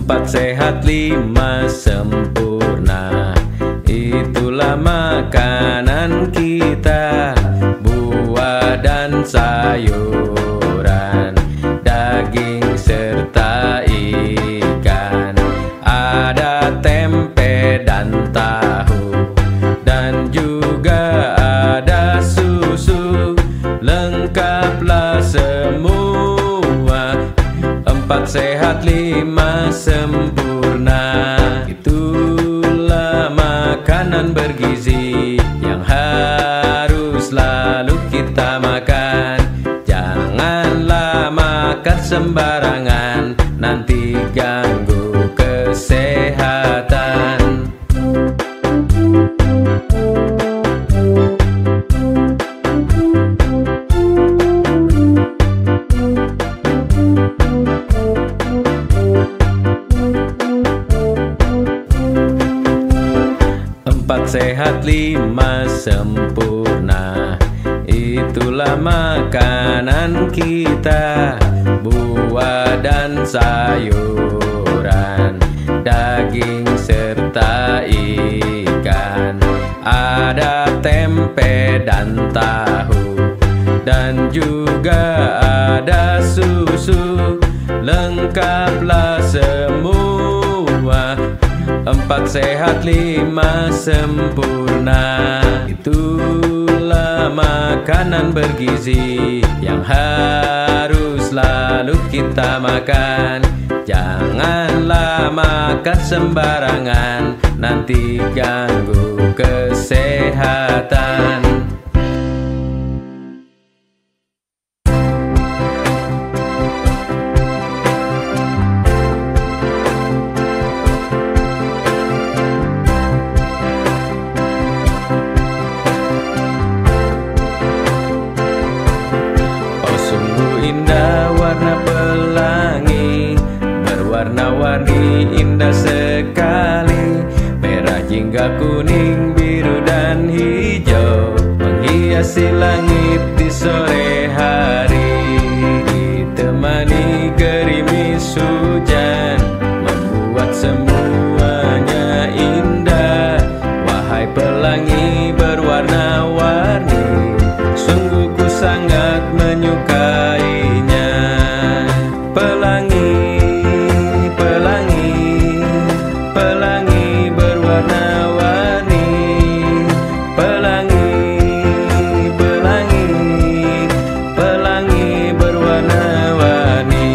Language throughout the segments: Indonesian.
4 sehat 5 sempurna. Itulah makanan kita, buah dan sayuran, daging serta ikan. Ada tempe dan tahu, dan juga ada susu. Lengkaplah semua, 4 sehat 5 sempurna. Itulah makanan bergizi yang harus selalu kita makan. Janganlah makan sembarangan, nanti ganggu kesehatan. 4 sehat 5 sempurna. Itulah makanan kita, buah dan sayuran, daging serta ikan. Ada tempe dan tahu, dan juga ada susu. Lengkaplah semua, 4 sehat 5 sempurna. Itulah makanan bergizi yang harus selalu kita makan. Janganlah makan sembarangan, nanti ganggu kesehatan. Indah warna pelangi, berwarna-warni indah sekali. Merah jingga kuning, biru dan hijau, menghiasi langit di sore hari. Ditemani gerimis hujan, membuat semuanya indah. Wahai pelangi berwarna-warni, sungguh ku sangat menyukainya. Pelangi, pelangi, pelangi berwarna-warni. Pelangi, pelangi, pelangi berwarna-warni.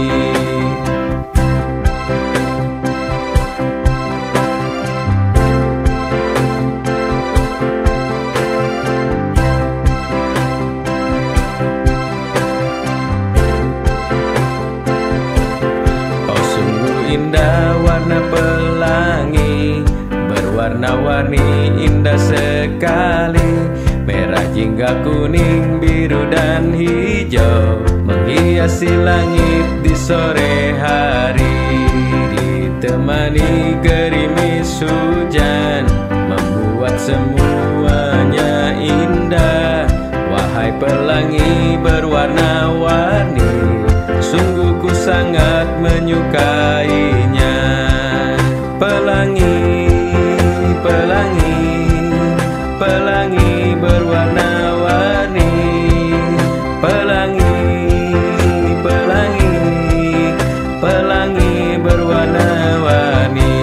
Indah warna pelangi, berwarna-warni indah sekali. Merah jingga kuning, biru dan hijau, menghiasi langit di sore hari. Ditemani gerimis hujan, membuat semuanya indah. Wahai pelangi berwarna-warni, sungguh ku sangat menyukainya. Pelangi, pelangi, pelangi berwarna-warni. Pelangi, pelangi, pelangi berwarna-warni.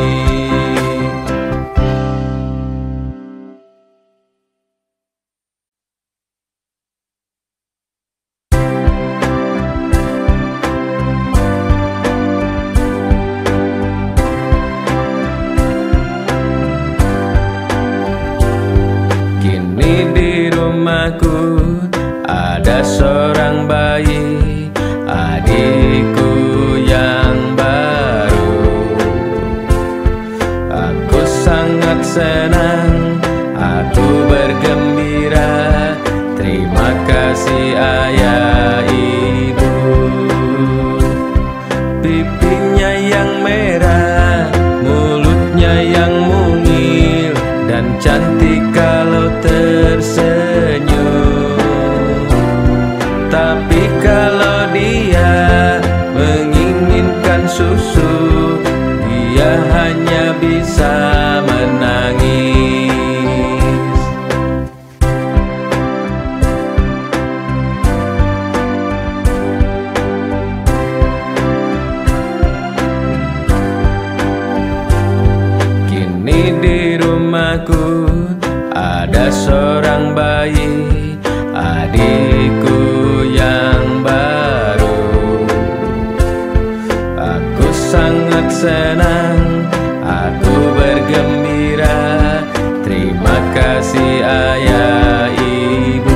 Rumahku ada seorang bayi, adikku yang baru. Aku sangat senang, aku bergembira. Terima kasih ayah ibu. Pipinya yang merah, mulutnya yang mungil, dan cantik kalau tersenyum. Tapi kalau dia menginginkan susu, aku ada seorang bayi, adikku yang baru. Aku sangat senang, aku bergembira. Terima kasih ayah ibu.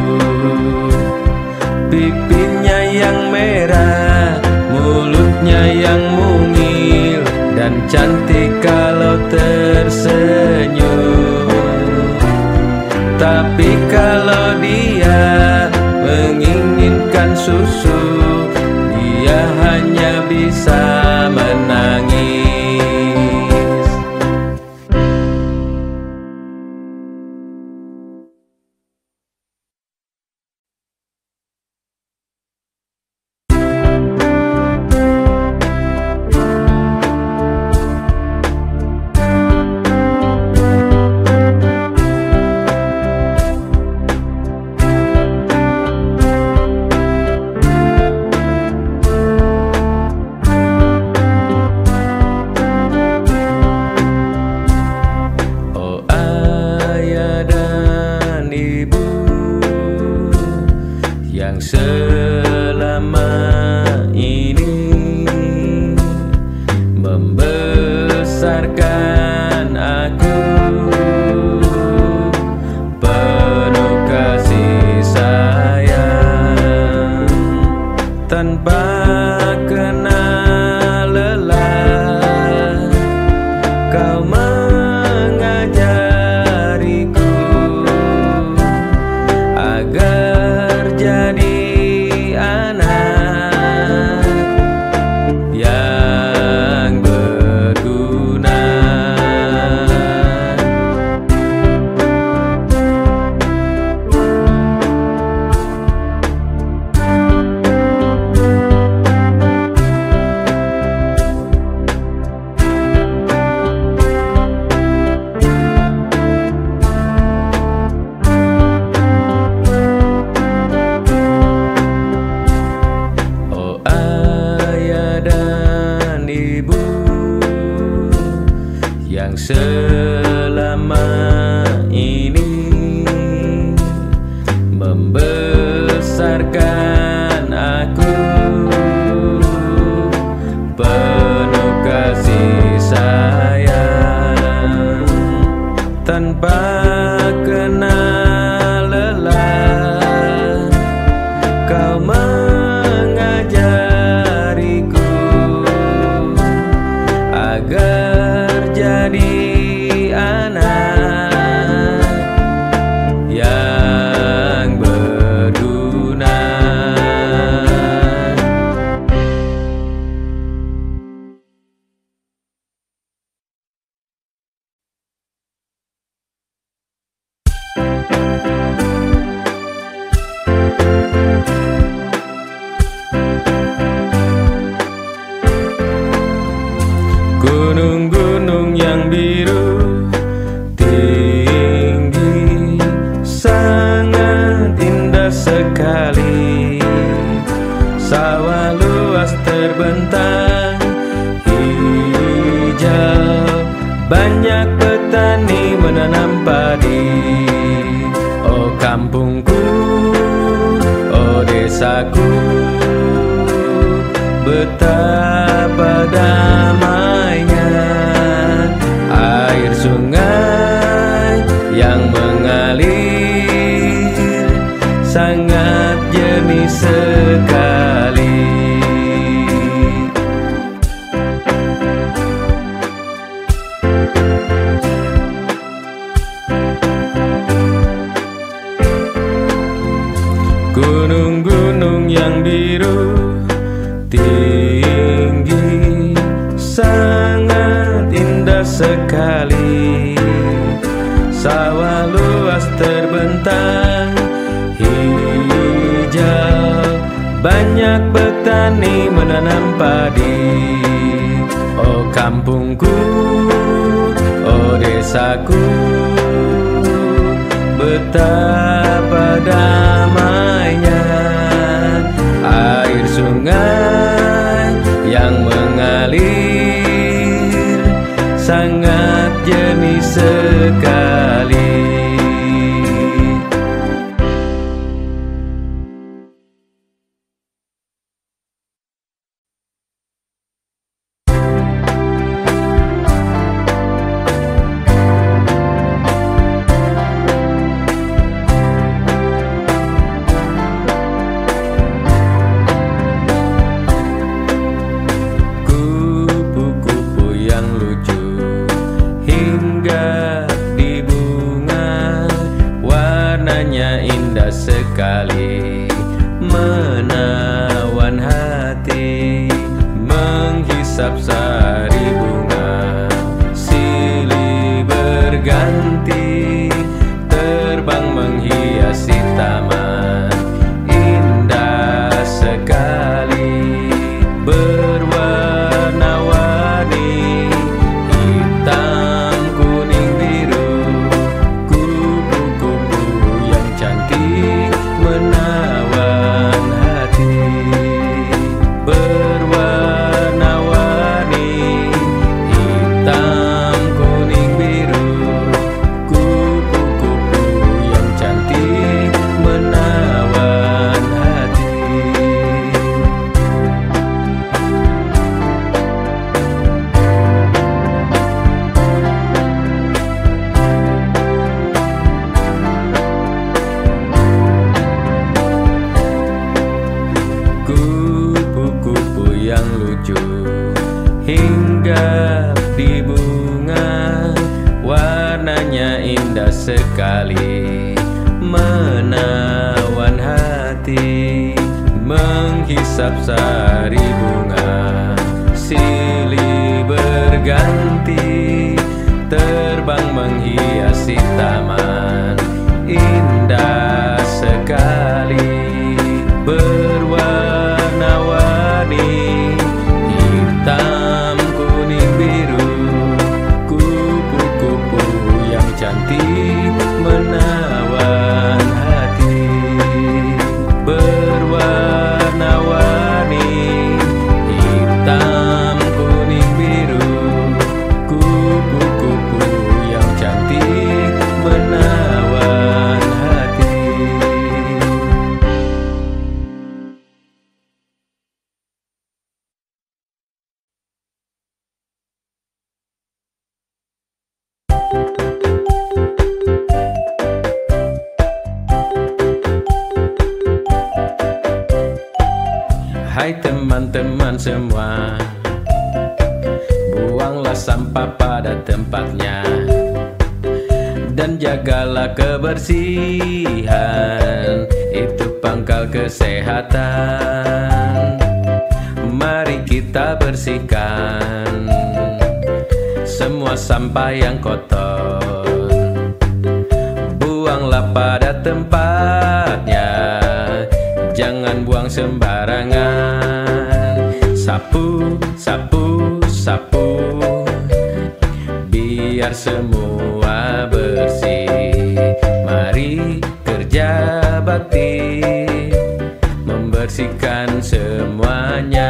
Pipinya yang merah, mulutnya yang mungil, dan cantik kalau tersenyum. Tapi kalau dia menginginkan susu, dia hanya bisa menangis. Selama ini membesarkan aku, penuh kasih sayang, tanpa kenal lelah. Kau mengajariku agar jadi yang selama ini membesarkan aku, penuh kasih sayang, tanpa kenal lelah. Kau mengajariku agar jadi anak yang berguna. Gunung-gunung yang biru tinggi, sangat indah sekali. Sawah luas terbentang hijau, banyak petani menanam padi. Oh kampungku, oh desaku, betapa damainya air sungai yang mengalir, sangat jernih sekali. Gunung-gunung yang biru tinggi, sangat indah sekali. Sawah luas terbentang hijau, banyak petani menanam padi. Oh kampungku, oh desaku, betapa damainya air sungai yang mengalir, sangat jernih sekali. Sekali menawan hati, menghisap sari bunga, silih berganti, terbang menghiasi taman, indah sekali, berwarna-warni, hitam, kuning, biru, kupu-kupu yang cantik menawan hati, berwarna-warni, hitam, kuning, biru, kupu-kupu yang cantik menawan hati. Kupu-kupu yang lucu hinggap di bunga, warnanya indah sekali, menawan hati, menghisap sari bunga, silih berganti, terbang menghiasi taman, indah sekali, berwarna-warni, hitam, kuning, biru, kupu-kupu yang cantik menawan hati, berwarna-warni, hitam, kuning, biru, kupu-kupu yang cantik menawan hati. Hai teman-teman semua, buanglah sampah pada tempatnya dan jagalah kebersihan, itu pangkal kesehatan. Mari kita bersihkan semua sampah yang kotor, buanglah pada tempatnya, jangan buang sembarangan. Sapu, sapu, sapu, biar semua bersih. Mari kerja bakti, membersihkan semuanya.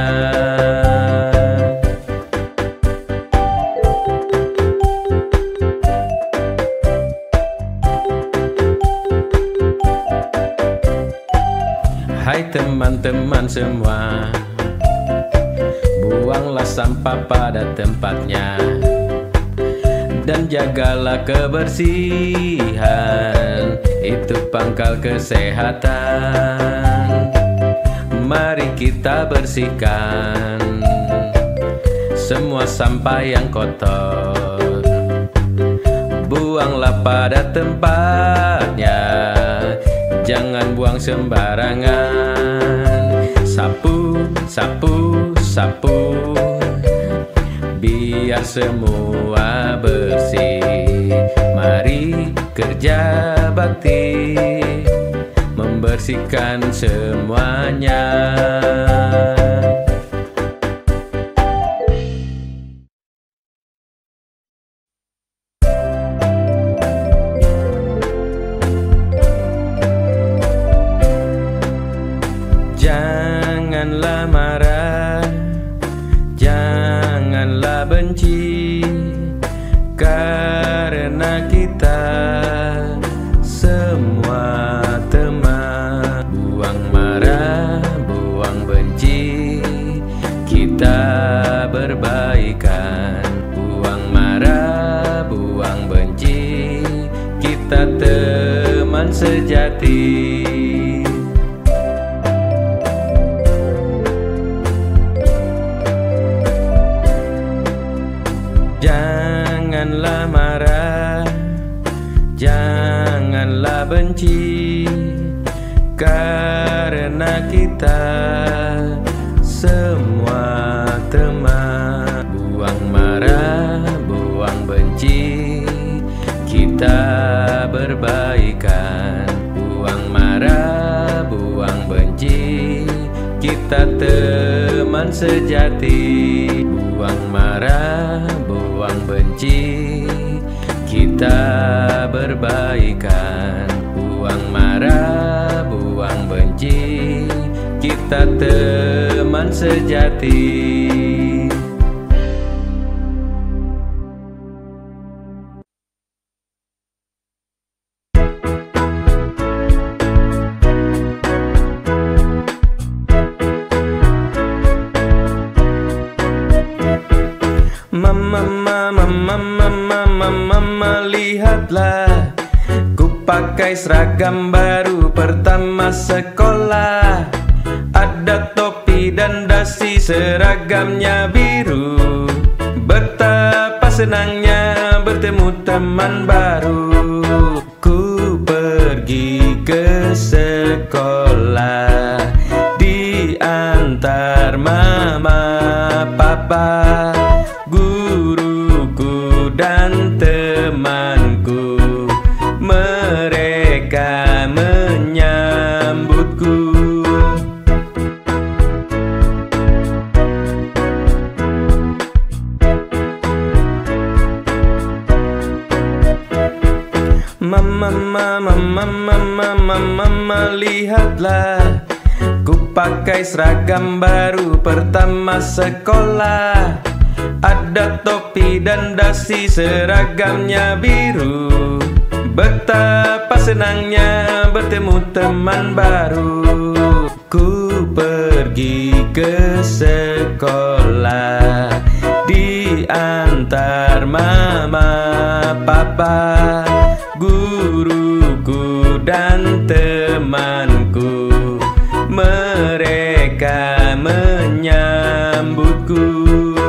Hai teman-teman semua, buanglah sampah pada tempatnya dan jagalah kebersihan, itu pangkal kesehatan. Mari kita bersihkan semua sampah yang kotor, buanglah pada tempatnya, jangan buang sembarangan. Sapu, sapu, sapu, biar semua bersih. Mari kerja bakti, membersihkan semuanya. Janganlah marah, janganlah benci, kita semua teman. Buang marah, buang benci, kita berbaikan. Buang marah, buang benci, kita teman sejati. Janganlah marah, janganlah benci, karena kita semua teman. Buang marah, buang benci, kita berbaikan. Buang marah, buang benci, kita teman sejati. Buang marah, buang benci, kita berbaikan. Buang marah, buang benci, kita teman sejati. Mama, lihatlah, ku pakai seragam baru pertama sekolah. Ada topi dan dasi, seragamnya biru. Betapa senangnya bertemu teman baru. Ku pergi ke sekolah, diantar mama, papa, guruku dan temanku. Mereka menyambutku. Mama, lihatlah, ku pakai seragam baru pertama sekolah. Ada topi dan dasi, seragamnya biru. Betapa senangnya bertemu teman baru. Ku pergi ke sekolah, diantar mama, papa, guruku dan temanku. Mereka menyambutku.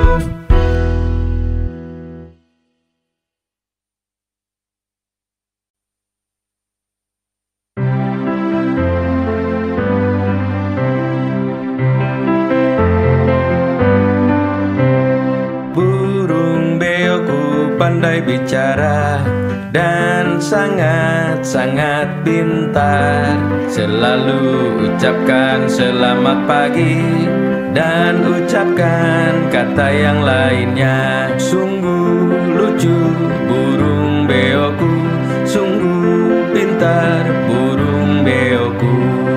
Burung beoku pandai bicara dan sangat-sangat pintar. Selalu ucapkan selamat pagi dan ucapkan kata yang lainnya. Sungguh lucu burung beoku, sungguh pintar burung beoku.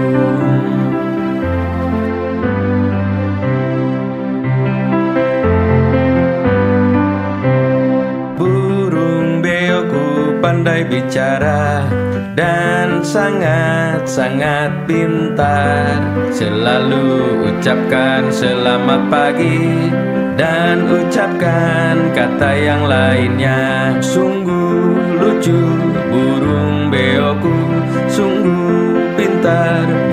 Pandai bicara dan sangat-sangat pintar. Selalu ucapkan selamat pagi dan ucapkan kata yang lainnya. Sungguh lucu burung beoku, sungguh pintar